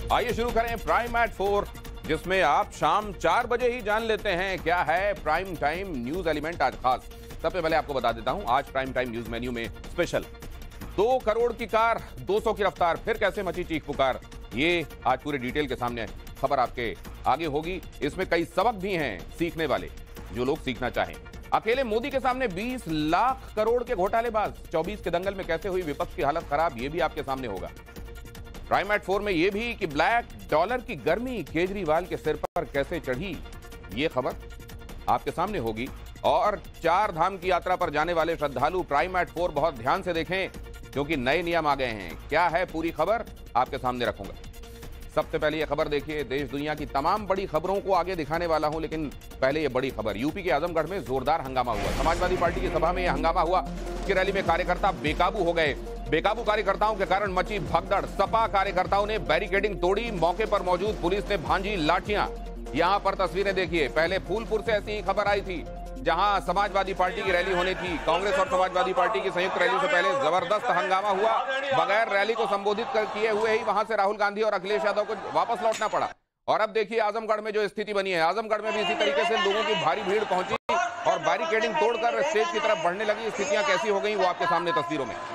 आइए शुरू करें प्राइम एट 4, जिसमें आप शाम 4 बजे ही जान लेते हैं क्या है प्राइम टाइम न्यूज एलिमेंट आज खास। सबसे पहले आपको बता देता हूं, आज प्राइम टाइम न्यूज मेन्यू में स्पेशल 2 करोड़ की कार 200 की रफ्तार, फिर कैसे मची चीख पुकार। ये आज पूरे डिटेल के सामने खबर आपके आगे होगी। इसमें कई सबक भी हैं सीखने वाले, जो लोग सीखना चाहें। अकेले मोदी के सामने 20 लाख करोड़ के घोटालेबाज, 24 के दंगल में कैसे हुई विपक्ष की हालत खराब, ये भी आपके सामने होगा। प्राइम एट 4 में यह भी कि ब्लैक डॉलर की गर्मी केजरीवाल के सिर पर कैसे चढ़ी, ये खबर आपके सामने होगी। और 4 धाम की यात्रा पर जाने वाले श्रद्धालु प्राइम एट 4 बहुत ध्यान से देखें, क्योंकि नए नियम आ गए हैं। क्या है पूरी खबर आपके सामने रखूंगा। सबसे पहले ये खबर देखिए, देश दुनिया की तमाम बड़ी खबरों को आगे दिखाने वाला हूं, लेकिन पहले ये बड़ी खबर। यूपी के आजमगढ़ में जोरदार हंगामा हुआ। समाजवादी पार्टी की सभा में यह हंगामा हुआ कि रैली में कार्यकर्ता बेकाबू हो गए। बेकाबू कार्यकर्ताओं के कारण मची भगदड़। सपा कार्यकर्ताओं ने बैरिकेडिंग तोड़ी, मौके पर मौजूद पुलिस ने भांजी लाठियां। यहां पर तस्वीरें देखिए। पहले फूलपुर से ऐसी ही खबर आई थी, जहां समाजवादी पार्टी की रैली होनी थी। कांग्रेस और समाजवादी पार्टी की संयुक्त रैली से पहले जबरदस्त हंगामा हुआ। बगैर रैली को संबोधित किए हुए ही वहां से राहुल गांधी और अखिलेश यादव को वापस लौटना पड़ा। और अब देखिए आजमगढ़ में जो स्थिति बनी है। आजमगढ़ में भी इसी तरीके से लोगों की भारी भीड़ पहुंची और बैरिकेडिंग तोड़कर स्टेज की तरफ बढ़ने लगी। स्थितियां कैसी हो गई वो आपके सामने तस्वीरों में।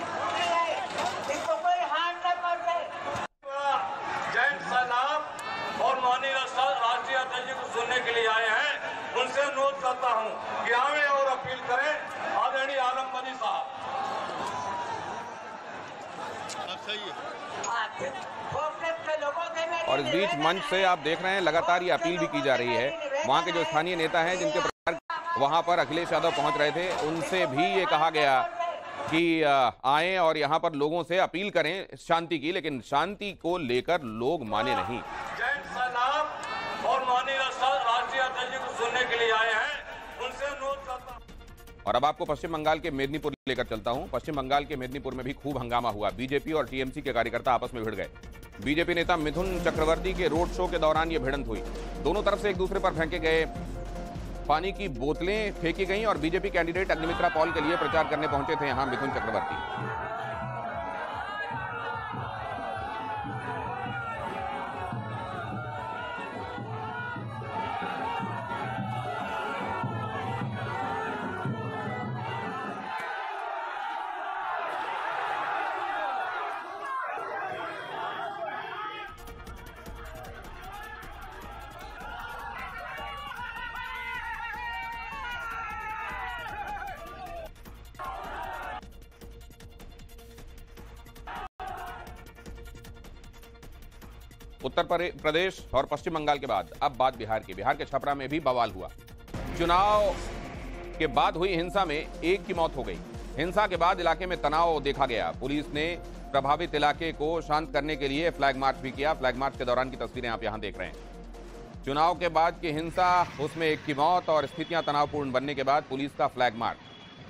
राष्ट्रीय अध्यक्ष को सुनने के लिए आए हैं, उनसे अनुरोध करता हूं कि आवे और अपील करें आदरणीय आलम बदी साहब। और इस बीच मंच से आप देख रहे हैं लगातार ये अपील भी की जा रही है। वहां के जो स्थानीय नेता हैं, जिनके प्रचार वहां पर अखिलेश यादव पहुंच रहे थे, उनसे भी ये कहा गया कि आए और यहां पर लोगों से अपील करें शांति की, लेकिन शांति को लेकर लोग माने नहीं। और माननीय राष्ट्रीय अध्यक्ष को सुनने के लिए आए हैं, उनसे अनुरोध करता हूं। और अब आपको पश्चिम बंगाल के मेदिनीपुर लेकर चलता हूं। पश्चिम बंगाल के मेदिनीपुर में भी खूब हंगामा हुआ। बीजेपी और टीएमसी के कार्यकर्ता आपस में भिड़ गए। बीजेपी नेता मिथुन चक्रवर्ती के रोड शो के दौरान यह भिड़ंत हुई। दोनों तरफ से एक दूसरे पर फेंके गए पानी की बोतलें फेंकी गई और बीजेपी कैंडिडेट अग्निमित्रा पॉल के लिए प्रचार करने पहुंचे थे यहां मिथुन चक्रवर्ती। उत्तर प्रदेश और पश्चिम बंगाल के बाद अब बात बिहार की। बिहार के छपरा में भी बवाल हुआ। चुनाव के बाद हुई हिंसा में एक की मौत हो गई। हिंसा के बाद इलाके में तनाव देखा गया। पुलिस ने प्रभावित इलाके को शांत करने के लिए फ्लैग मार्च भी किया। फ्लैग मार्च के दौरान की तस्वीरें आप यहां देख रहे हैं। चुनाव के बाद की हिंसा, उसमें एक की मौत और स्थितियां तनावपूर्ण बनने के बाद पुलिस का फ्लैग मार्च।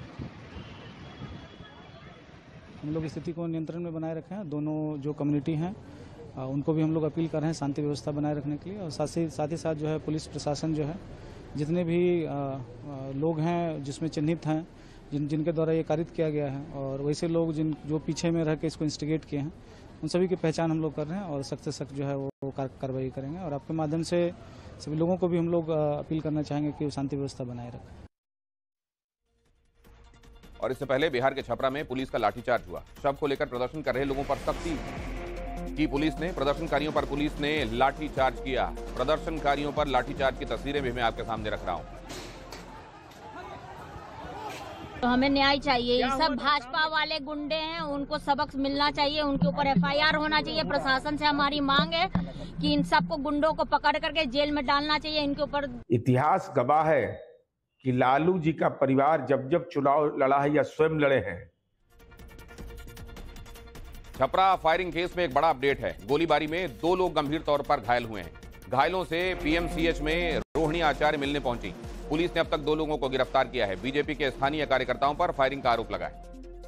हम लोग स्थिति को नियंत्रण में बनाए रखे हैं। दोनों जो कम्युनिटी हैं उनको भी हम लोग अपील कर रहे हैं शांति व्यवस्था बनाए रखने के लिए। और साथ ही साथ जो है पुलिस प्रशासन जो है, जितने भी लोग हैं जिसमें चिन्हित हैं, जिनके द्वारा ये कारित किया गया है, और वैसे लोग जो पीछे में रह के इसको इंस्टिगेट किए हैं, उन सभी की पहचान हम लोग कर रहे हैं और सख्त से सख्त जो है वो कार्रवाई करेंगे। और आपके माध्यम से सभी लोगों को भी हम लोग अपील करना चाहेंगे कि वो शांति व्यवस्था बनाए रखें। और इससे पहले बिहार के छपरा में पुलिस का लाठीचार्ज हुआ। शव को लेकर प्रदर्शन कर रहे लोगों पर सख्ती की पुलिस ने। प्रदर्शनकारियों पर पुलिस ने लाठीचार्ज किया। प्रदर्शनकारियों पर लाठीचार्ज की तस्वीरें भी मैं आपके सामने रख रहा हूं। तो हमें न्याय चाहिए। ये सब भाजपा वाले गुंडे हैं, उनको सबक मिलना चाहिए, उनके ऊपर एफआईआर होना चाहिए। प्रशासन से हमारी मांग है कि इन सबको गुंडों को पकड़ करके जेल में डालना चाहिए। इनके ऊपर इतिहास गवाह है कि लालू जी का परिवार जब जब चुनाव लड़ा है या स्वयं लड़े हैं। छपरा फायरिंग केस में एक बड़ा अपडेट है। गोलीबारी में 2 लोग गंभीर तौर पर घायल हुए हैं। घायलों से पीएमसीएच में रोहिणी आचार्य मिलने पहुंची। पुलिस ने अब तक 2 लोगों को गिरफ्तार किया है। बीजेपी के स्थानीय कार्यकर्ताओं पर फायरिंग का आरोप लगा है।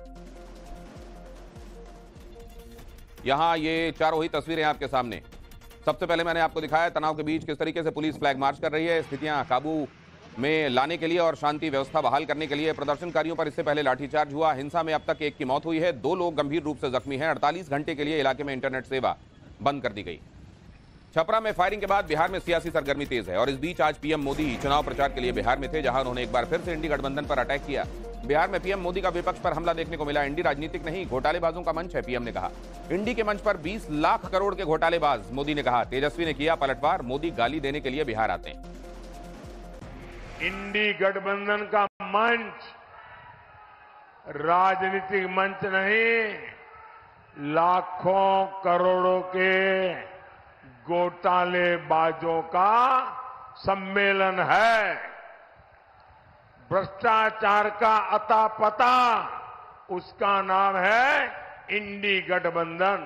यहां ये चारों ही तस्वीरें आपके सामने। सबसे पहले मैंने आपको दिखाया तनाव के बीच किस तरीके से पुलिस फ्लैग मार्च कर रही है। स्थितियां काबू में लाने के लिए और शांति व्यवस्था बहाल करने के लिए प्रदर्शनकारियों पर इससे पहले लाठीचार्ज हुआ। हिंसा में अब तक 1 की मौत हुई है, 2 लोग गंभीर रूप से जख्मी हैं। 48 घंटे के लिए इलाके में इंटरनेट सेवा बंद कर दी गई। छपरा में फायरिंग के बाद बिहार में सियासी सरगर्मी तेज है और इस बीच आज पीएम मोदी चुनाव प्रचार के लिए बिहार में थे, जहां उन्होंने एक बार फिर से इंडी गठबंधन पर अटैक किया। बिहार में पीएम मोदी का विपक्ष पर हमला देखने को मिला। इंडी राजनीतिक नहीं, घोटालेबाजों का मंच है, पीएम ने कहा। इंडी के मंच पर 20 लाख करोड़ के घोटालेबाज, मोदी ने कहा। तेजस्वी ने किया पलटवार, मोदी गाली देने के लिए बिहार आते हैं। इंडी गठबंधन का मंच राजनीतिक मंच नहीं, लाखों करोड़ों के घोटालेबाजों का सम्मेलन है। भ्रष्टाचार का अता पता, उसका नाम है इंडी गठबंधन।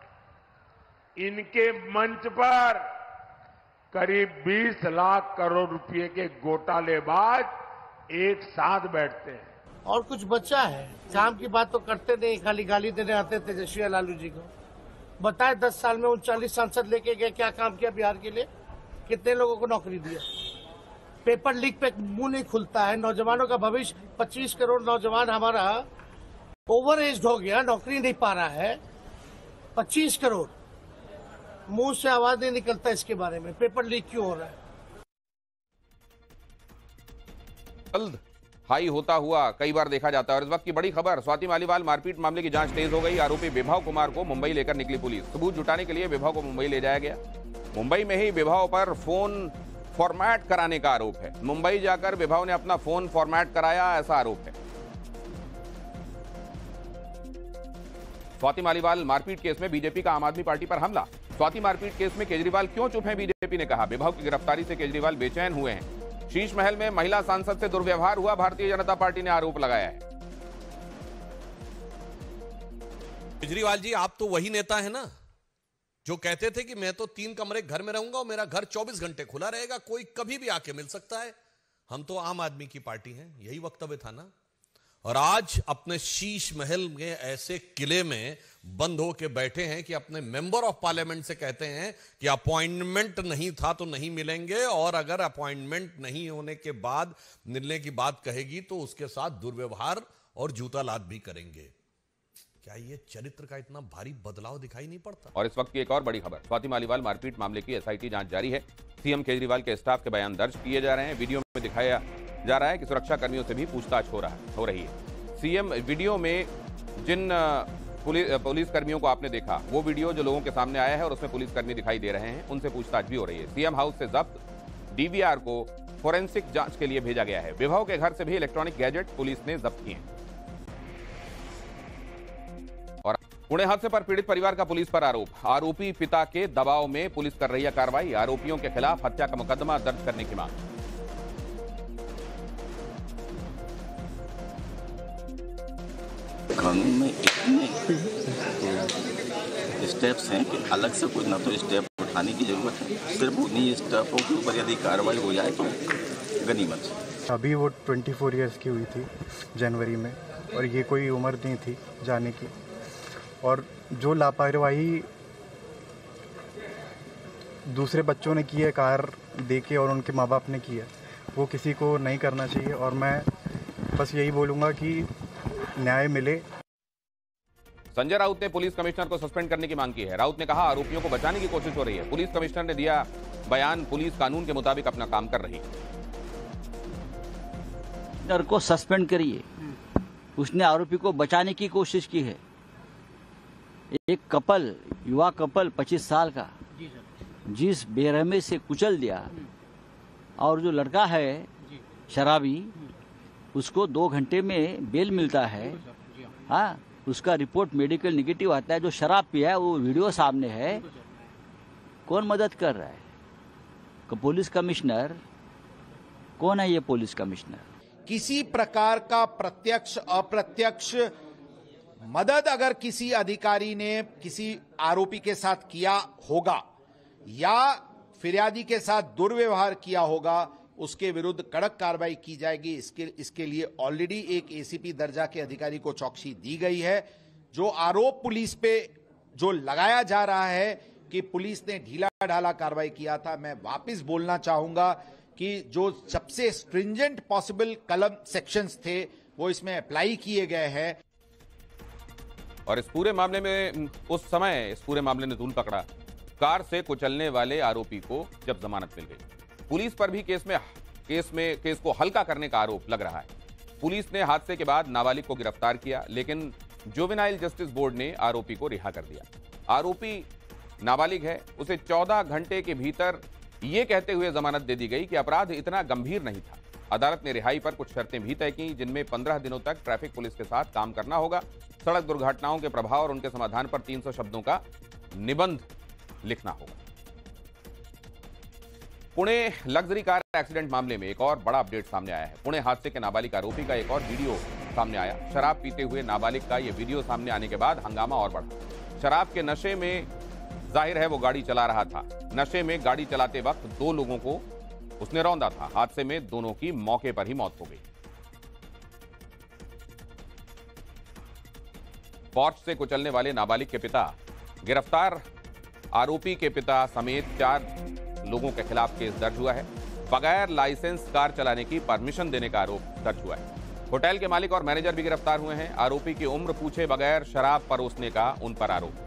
इनके मंच पर करीब 20 लाख करोड़ रुपए के घोटालेबाज एक साथ बैठते हैं। और कुछ बचा है, काम की बात तो करते नहीं, खाली गाली देने आते तेजस्वी और लालू जी को। बताए 10 साल में 39 सांसद लेके गए, क्या काम किया बिहार के लिए, कितने लोगों को नौकरी दिया। पेपर लीक पे मुंह नहीं खुलता है। नौजवानों का भविष्य, 25 करोड़ नौजवान हमारा ओवर एज हो गया, नौकरी नहीं पा रहा है। 25 करोड़, मुंह से आवाज नहीं निकलता इसके बारे में, पेपर लीक क्यों हो रहा है। जल्द हाई होता हुआ कई बार देखा जाता है। और इस वक्त की बड़ी खबर, स्वाति मालीवाल मारपीट मामले की जांच तेज हो गई। आरोपी विभव कुमार को मुंबई लेकर निकली पुलिस। सबूत जुटाने के लिए विभव को मुंबई ले जाया गया। मुंबई में ही विभव पर फोन फॉर्मेट कराने का आरोप है। मुंबई जाकर विभव ने अपना फोन फॉर्मेट कराया, ऐसा आरोप है। स्वाति मालीवाल मारपीट केस में बीजेपी का आम आदमी पार्टी पर हमला। स्वाति मारपीट केस में केजरीवाल क्यों चुप हैं, बीजेपी ने कहा। विभव की गिरफ्तारी से केजरीवाल बेचैन हुए हैं। शीश महल में महिला सांसद से दुर्व्यवहार हुआ, भारतीय जनता पार्टी ने आरोप लगाया है। केजरीवाल जी, आप तो वही नेता है ना जो कहते थे कि मैं तो 3 कमरे घर में रहूंगा और मेरा घर 24 घंटे खुला रहेगा, कोई कभी भी आके मिल सकता है, हम तो आम आदमी की पार्टी हैं, यही वक्तव्य था ना। और आज अपने शीश महल में ऐसे किले में बंद होकर बैठे हैं कि अपने मेंबर ऑफ पार्लियामेंट से कहते हैं कि अपॉइंटमेंट नहीं था तो नहीं मिलेंगे, और अगर अपॉइंटमेंट नहीं होने के बाद मिलने की बात कहेगी तो उसके साथ दुर्व्यवहार और जूता लात भी करेंगे। क्या ये चरित्र का इतना भारी बदलाव दिखाई नहीं पड़ता। और इस वक्त की एक और बड़ी खबर, स्वाति मालीवाल मारपीट मामले की एसआईटी जांच जारी है। सीएम केजरीवाल के स्टाफ के बयान दर्ज किए जा रहे हैं। वीडियो में दिखाया जा रहा है कि सुरक्षा कर्मियों से भी पूछताछ हो रही है। सीएम वीडियो में जिन पुलिस कर्मियों को आपने देखा, वो वीडियो जो लोगों के सामने आया है और उसमें पुलिसकर्मी दिखाई दे रहे हैं, उनसे पूछताछ भी हो रही है। सीएम हाउस से जब्त डीवीआर को फोरेंसिक जांच के लिए भेजा गया है। विभव के घर से भी इलेक्ट्रॉनिक गैजेट पुलिस ने जब्त किए हैं। और पुणे हादसे पर पीड़ित परिवार का पुलिस पर आरोप। आरोपी पिता के दबाव में पुलिस कर रही है कार्रवाई। आरोपियों के खिलाफ हत्या का मुकदमा दर्ज करने की मांग। कानून में इतने स्टेप्स हैं कि अलग से कोई ना तो स्टेप उठाने की जरूरत है, सिर्फ उन्हीं स्टेपों के ऊपर यदि कार्रवाई हो जाए तो गनीमत। अभी वो 24 इयर्स की हुई थी जनवरी में, और ये कोई उम्र नहीं थी जाने की। और जो लापरवाही दूसरे बच्चों ने की है कार देके और उनके माँ बाप ने की है, वो किसी को नहीं करना चाहिए। और मैं बस यही बोलूँगा कि न्याय मिले। संजय राउत ने पुलिस कमिश्नर को सस्पेंड करने की मांग की है। राउत ने कहा, आरोपियों को बचाने की कोशिश हो रही है। पुलिस कमिश्नर ने दिया बयान, पुलिस कानून के मुताबिक अपना काम कर रही है। को सस्पेंड करिए, उसने आरोपी को बचाने की कोशिश की है। एक कपल, युवा कपल 25 साल का, जिस बेरहमी से कुचल दिया, और जो लड़का है शराबी, उसको 2 घंटे में बेल मिलता है। हाँ, उसका रिपोर्ट मेडिकल नेगेटिव आता है। जो शराब पिया है वो वीडियो सामने है। कौन मदद कर रहा है? पुलिस कमिश्नर कौन है? ये पुलिस कमिश्नर किसी प्रकार का प्रत्यक्ष अप्रत्यक्ष मदद अगर किसी अधिकारी ने किसी आरोपी के साथ किया होगा या फिरियादी के साथ दुर्व्यवहार किया होगा, उसके विरुद्ध कड़क कार्रवाई की जाएगी। इसके लिए ऑलरेडी एक एसीपी दर्जा के अधिकारी को चौकसी दी गई है। जो आरोप पुलिस पे जो लगाया जा रहा है कि पुलिस ने ढीला ढाला कार्रवाई किया था, मैं वापस बोलना चाहूंगा कि जो सबसे स्ट्रिंजेंट पॉसिबल कलम सेक्शंस थे वो इसमें अप्लाई किए गए हैं। और इस पूरे मामले में उस समय इस पूरे मामले ने तूल पकड़ा कार से कुचलने वाले आरोपी को जब जमानत मिल गई। पुलिस पर भी केस को हल्का करने का आरोप लग रहा है। पुलिस ने हादसे के बाद नाबालिग को गिरफ्तार किया, लेकिन जुवेनाइल जस्टिस बोर्ड ने आरोपी को रिहा कर दिया। आरोपी नाबालिग है, उसे 14 घंटे के भीतर यह कहते हुए जमानत दे दी गई कि अपराध इतना गंभीर नहीं था। अदालत ने रिहाई पर कुछ शर्तें भी तय की, जिनमें 15 दिनों तक ट्रैफिक पुलिस के साथ काम करना होगा, सड़क दुर्घटनाओं के प्रभाव और उनके समाधान पर 300 शब्दों का निबंध लिखना होगा। पुणे लग्जरी कार एक्सीडेंट मामले में एक और बड़ा अपडेट सामने आया है। पुणे हादसे के नाबालिग आरोपी का एक और वीडियो सामने आया। शराब पीते हुए नाबालिग का यह वीडियो सामने आने के बाद हंगामा और बढ़ा। शराब के नशे में जाहिर है वो गाड़ी चला रहा था। नशे में गाड़ी चलाते वक्त 2 लोगों को उसने रौंदा था। हादसे में दोनों की मौके पर ही मौत हो गई। पोर्च से कुचलने वाले नाबालिग के पिता गिरफ्तार। आरोपी के पिता समेत 4 लोगों के खिलाफ केस दर्ज हुआ है। बगैर लाइसेंस कार चलाने की परमिशन देने का आरोप दर्ज हुआ है। होटल के मालिक और मैनेजर भी गिरफ्तार हुए हैं। आरोपी की उम्र पूछे बगैर शराब परोसने का उन पर आरोप।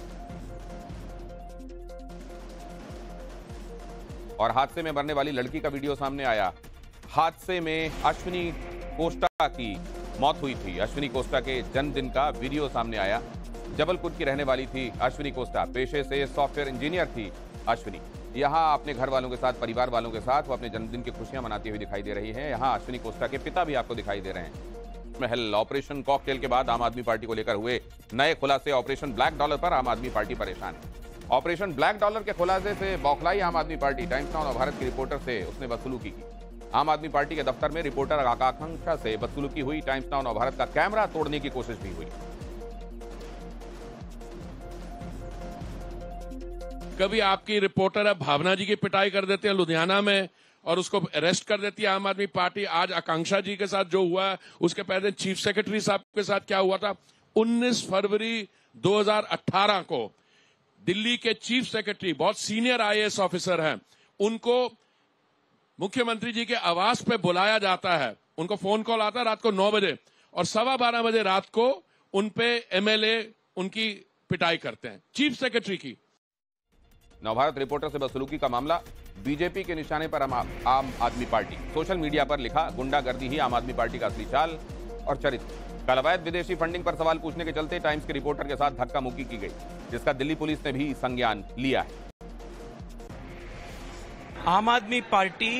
और हादसे में मरने वाली लड़की का वीडियो सामने आया। हादसे में अश्विनी कोस्टा की मौत हुई थी। अश्विनी कोस्टा के जन्मदिन का वीडियो सामने आया। जबलपुर की रहने वाली थी अश्विनी कोस्टा। पेशे से सॉफ्टवेयर इंजीनियर थी अश्विनी। यहां अपने घर वालों के साथ, परिवार वालों के साथ वो अपने जन्मदिन की खुशियां मनाती हुई दिखाई दे रही हैं। यहां अश्विनी कोस्टा के पिता भी आपको दिखाई दे रहे हैं। महल ऑपरेशन कॉकटेल के बाद आम आदमी पार्टी को लेकर हुए नए खुलासे। ऑपरेशन ब्लैक डॉलर पर आम आदमी पार्टी परेशान है। ऑपरेशन ब्लैक डॉलर के खुलासे से बौखलाई आम Aadmi party. Times now Bharat की रिपोर्टर से उसने बदसलूकी की। आम आदमी पार्टी के दफ्तर में रिपोर्टर आकांक्षा से बदसलूकी हुई। टाइम्स नाउ भारत का कैमरा तोड़ने की कोशिश भी हुई। कभी आपकी रिपोर्टर भावना जी की पिटाई कर देते हैं लुधियाना में और उसको अरेस्ट कर देती है आम आदमी पार्टी। आज आकांक्षा जी के साथ जो हुआ है, उसके पहले चीफ सेक्रेटरी साहब के साथ क्या हुआ था। 19 फरवरी 2018 को दिल्ली के चीफ सेक्रेटरी, बहुत सीनियर आईएएस ऑफिसर हैं, उनको मुख्यमंत्री जी के आवास पे बुलाया जाता है। उनको फोन कॉल आता है रात को 9 बजे और 12:15 बजे रात को उन पे एमएलए उनकी पिटाई करते हैं, चीफ सेक्रेटरी की। नवभारत रिपोर्टर से बदसलूकी का मामला। बीजेपी के निशाने पर आम आदमी पार्टी। सोशल मीडिया पर लिखा, गुंडागर्दी ही आम आदमी पार्टी का असली चाल और चरित्र। कल अवैध विदेशी फंडिंग पर सवाल पूछने के चलते टाइम्स के रिपोर्टर के साथ धक्का मुक्की की गई, जिसका दिल्ली पुलिस ने भी संज्ञान लिया है। आम आदमी पार्टी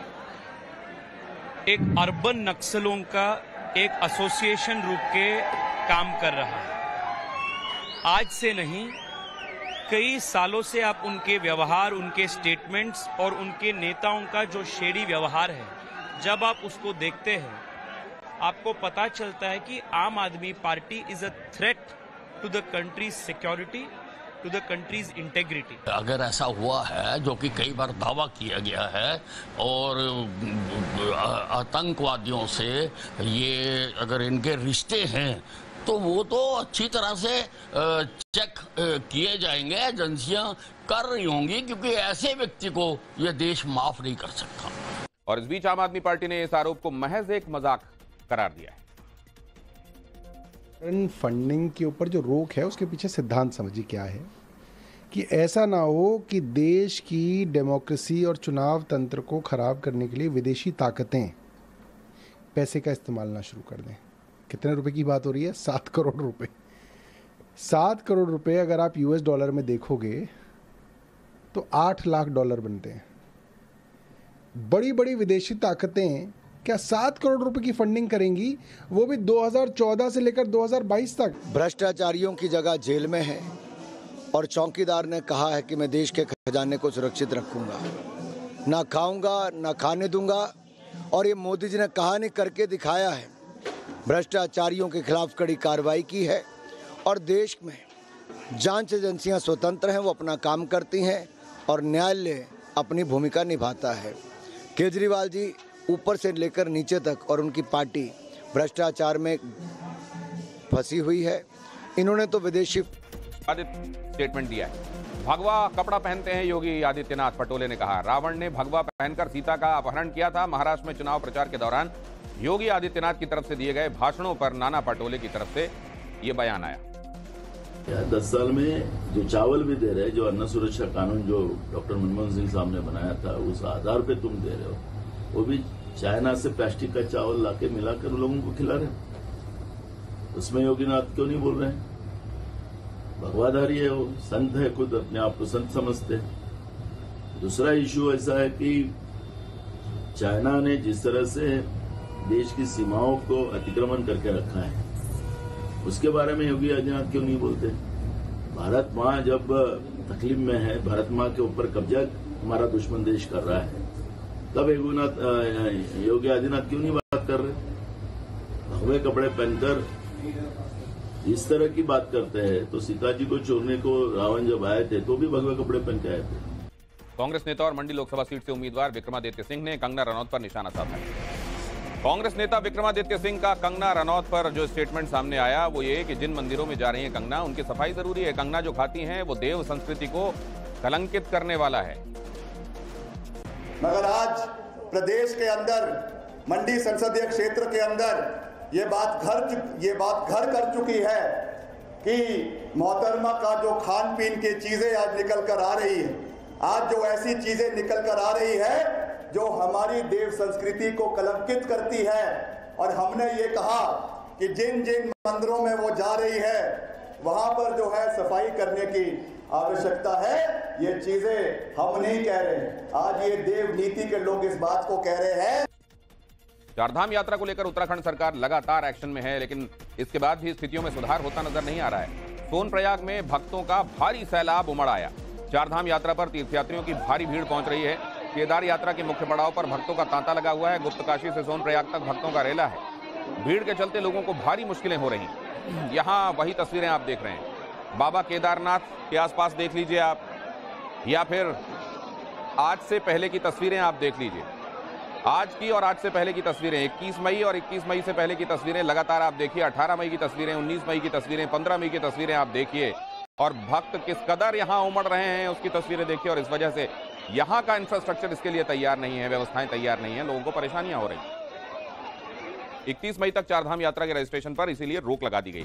एक अर्बन नक्सलों का एक एसोसिएशन रूप के काम कर रहा है। आज से नहीं, कई सालों से आप उनके व्यवहार, उनके स्टेटमेंट्स और उनके नेताओं का जो शेड़ी व्यवहार है, जब आप उसको देखते हैं, आपको पता चलता है कि Aam Aadmi Party is a threat to the country's security, to the country's integrity. अगर ऐसा हुआ है, जो कि कई बार दावा किया गया है, और आतंकवादियों से ये अगर इनके रिश्ते हैं, तो वो तो अच्छी तरह से चेक किए जाएंगे। एजेंसियां कर रही होंगी, क्योंकि ऐसे व्यक्ति को यह देश माफ नहीं कर सकता। और इस बीच आम आदमी पार्टी ने इस आरोप को महज एक मजाक करार दिया है। फंडिंग के ऊपर जो रोक है, उसके पीछे सिद्धांत समझिए क्या है कि ऐसा ना हो कि देश की डेमोक्रेसी और चुनाव तंत्र को खराब करने के लिए विदेशी ताकतें पैसे का इस्तेमाल ना शुरू कर दें। कितने रुपए की बात हो रही है? 7 करोड़ रुपए। 7 करोड़ रुपए अगर आप यूएस डॉलर में देखोगे तो 8 लाख डॉलर बनते हैं। बड़ी बड़ी विदेशी ताकतें क्या 7 करोड़ रुपए की फंडिंग करेंगी, वो भी 2014 से लेकर 2022 तक। भ्रष्टाचारियों की जगह जेल में है और चौकीदार ने कहा है कि मैं देश के खजाने को सुरक्षित रखूंगा, ना खाऊंगा ना खाने दूंगा। और ये मोदी जी ने कहानी करके दिखाया है। भ्रष्टाचारियों के खिलाफ कड़ी कार्रवाई की है और देश में जांच एजेंसियां स्वतंत्र हैं, वो अपना काम करती हैं और न्यायालय अपनी भूमिका निभाता है। केजरीवाल जी ऊपर से लेकर नीचे तक और उनकी पार्टी भ्रष्टाचार में फंसी हुई है। इन्होंने तो विदेशी स्टेटमेंट दिया है। भगवा कपड़ा पहनते हैं योगी आदित्यनाथ, पटोले ने कहा। रावण ने भगवा पहनकर सीता का अपहरण किया था। महाराष्ट्र में चुनाव प्रचार के दौरान योगी आदित्यनाथ की तरफ से दिए गए भाषणों पर नाना पटोले की तरफ से यह बयान आया। 10 साल में जो चावल भी दे रहे हैं, जो अन्न सुरक्षा कानून जो डॉक्टर मनमोहन सिंह साहब ने बनाया था, उस आधार पे तुम दे रहे हो, वो भी चाइना से प्लास्टिक का चावल लाके मिलाकर लोगों को खिला रहे हैं। उसमें योगीनाथ क्यों नहीं बोल रहे हैं? भगवाधारी है वो, संत है, खुद अपने आप को संत समझते हैं। दूसरा इश्यू ऐसा है कि चाइना ने जिस तरह से देश की सीमाओं को अतिक्रमण करके रखा है, उसके बारे में योगी आदित्यनाथ क्यों नहीं बोलते? भारत माँ जब तकलीफ में है, भारत माँ के ऊपर कब्जा हमारा दुश्मन देश कर रहा है, तब योगी आदित्यनाथ क्यों नहीं बात कर रहे? भगवे कपड़े पहनकर इस तरह की बात करते हैं। तो सीता जी को छोड़ने को रावण जब आए थे तो भी भगवे कपड़े पहन के आए थे। कांग्रेस नेता और मंडी लोकसभा सीट से उम्मीदवार विक्रमादित्य सिंह ने कंगना रनौत पर निशाना साधा। कांग्रेस नेता विक्रमादित्य सिंह का कंगना रनौत पर जो स्टेटमेंट सामने आया वो ये कि जिन मंदिरों में जा रही है कंगना, उनकी सफाई जरूरी है। कंगना जो खाती हैं वो देव संस्कृति को कलंकित करने वाला है। मगर आज प्रदेश के अंदर, मंडी संसदीय क्षेत्र के अंदर ये बात घर कर चुकी है कि मोहतरमा का जो खान पीन की चीजें आज निकल कर आ रही है, आज जो ऐसी चीजें निकल कर आ रही है जो हमारी देव संस्कृति को कलंकित करती है। और हमने ये कहा कि जिन जिन मंदिरों में वो जा रही है वहां पर जो है सफाई करने की आवश्यकता है। ये चीजें हम नहीं कह रहे, आज ये देव नीति के लोग इस बात को कह रहे हैं। चारधाम यात्रा को लेकर उत्तराखंड सरकार लगातार एक्शन में है, लेकिन इसके बाद भी स्थितियों में सुधार होता नजर नहीं आ रहा है। सोनप्रयाग में भक्तों का भारी सैलाब उमड़ आया। चारधाम यात्रा पर तीर्थयात्रियों की भारी भीड़ पहुंच रही है। केदार यात्रा के मुख्य पड़ाव पर भक्तों का तांता लगा हुआ है। गुप्त काशी से सोनप्रयाग तक भक्तों का रेला है। भीड़ के चलते लोगों को भारी मुश्किलें हो रही हैं। यहाँ वही तस्वीरें आप देख रहे हैं। बाबा केदारनाथ के आसपास देख लीजिए आप, या फिर आज से पहले की तस्वीरें आप देख लीजिए। आज की और आज से पहले की तस्वीरें, 21 मई और 21 मई से पहले की तस्वीरें लगातार आप देखिए। 18 मई की तस्वीरें, 19 मई की तस्वीरें, 15 मई की तस्वीरें आप देखिए। और भक्त किस कदर यहाँ उमड़ रहे हैं उसकी तस्वीरें देखिए। और इस वजह से यहाँ का इंफ्रास्ट्रक्चर इसके लिए तैयार नहीं है, व्यवस्थाएं तैयार नहीं है, लोगों को परेशानियां हो रही। 21 मई तक चारधाम यात्रा के रजिस्ट्रेशन पर इसीलिए रोक लगा दी गई।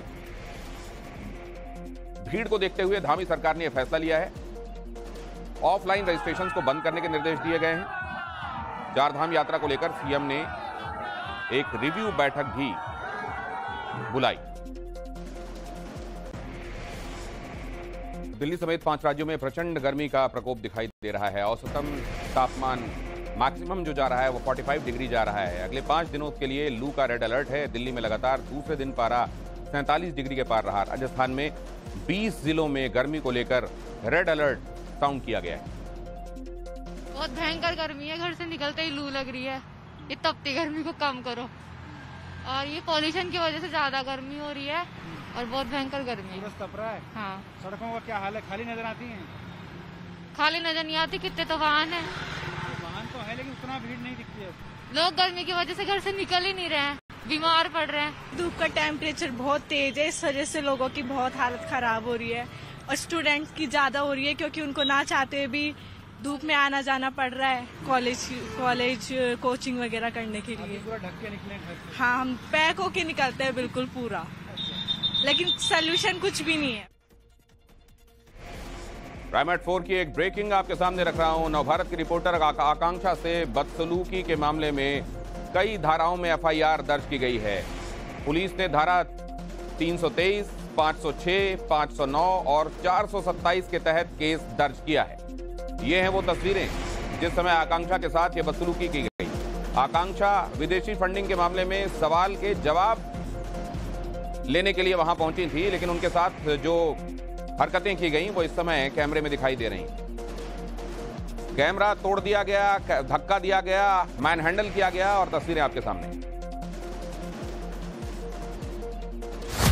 भीड़ को देखते हुए धामी सरकार ने यह फैसला लिया है। ऑफलाइन रजिस्ट्रेशन को बंद करने के निर्देश दिए गए हैं। चारधाम यात्रा को लेकर सीएम ने एक रिव्यू बैठक भी बुलाई। दिल्ली समेत 5 राज्यों में प्रचंड गर्मी का प्रकोप दिखाई दे रहा है। औसतन तापमान मैक्सिमम जो जा रहा है वो 45 डिग्री जा रहा है। अगले 5 दिनों के लिए लू का रेड अलर्ट है। दिल्ली में लगातार दूसरे दिन पारा 47 डिग्री के पार रहा। राजस्थान में 20 जिलों में गर्मी को लेकर रेड अलर्ट साउंड किया गया है। बहुत भयंकर गर्मी है, घर से निकलते ही लू लग रही है। ये तपती गर्मी को कम करो। और ये पॉल्यूशन की वजह से ज्यादा गर्मी हो रही है और बहुत भयंकर गर्मी है। तप रहा है। हाँ। सड़कों का क्या हाल है? खाली नजर आती हैं? खाली नजर नहीं आती, कितने तो वाहन है। वाहन तो है लेकिन उतना भीड़ नहीं दिखती है। लोग गर्मी की वजह से घर से निकल ही नहीं रहे हैं, बीमार पड़ रहे हैं। धूप का टेम्परेचर बहुत तेज है, इस वजह से लोगों की बहुत हालत खराब हो रही है। और स्टूडेंट्स की ज्यादा हो रही है क्योंकि उनको ना चाहते हुए भी धूप में आना जाना पड़ रहा है कॉलेज कोचिंग वगैरह करने के लिए। पूरा ढक के निकले घर से? हाँ, हम पैक होके निकलते हैं बिल्कुल पूरा, लेकिन सलूशन कुछ भी नहीं है। प्राइम 4 की एक ब्रेकिंग आपके सामने रख रहा हूं। नवभारत की रिपोर्टर आकांक्षा से बदसलूकी के मामले में कई धाराओं में एफआईआर दर्ज की गई है। पुलिस ने धारा 323, 506, 509 और 427 के तहत केस दर्ज किया है। ये हैं वो तस्वीरें जिस समय आकांक्षा के साथ ये बदसलूकी की गई। आकांक्षा विदेशी फंडिंग के मामले में सवाल के जवाब लेने के लिए वहां पहुंची थी, लेकिन उनके साथ जो हरकतें की गई वो इस समय कैमरे में दिखाई दे रही। कैमरा तोड़ दिया गया, धक्का दिया गया, मैन हैंडल किया गया और तस्वीरें आपके सामने।